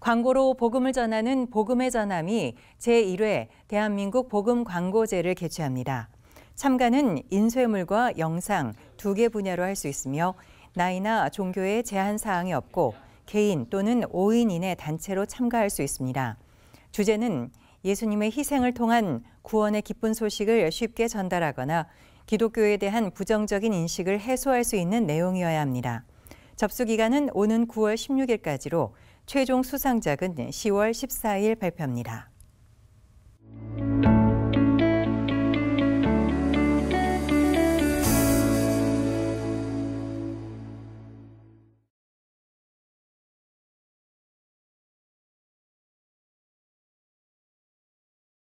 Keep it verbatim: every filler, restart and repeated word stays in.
광고로 복음을 전하는 복음의 전함이 제일 회 대한민국 복음 광고제를 개최합니다. 참가는 인쇄물과 영상 두 개 분야로 할 수 있으며 나이나 종교에 제한 사항이 없고 개인 또는 오 인 이내 단체로 참가할 수 있습니다. 주제는 예수님의 희생을 통한 구원의 기쁜 소식을 쉽게 전달하거나 기독교에 대한 부정적인 인식을 해소할 수 있는 내용이어야 합니다. 접수 기간은 오는 구월 십육일까지로 최종 수상작은 시월 십사일 발표합니다.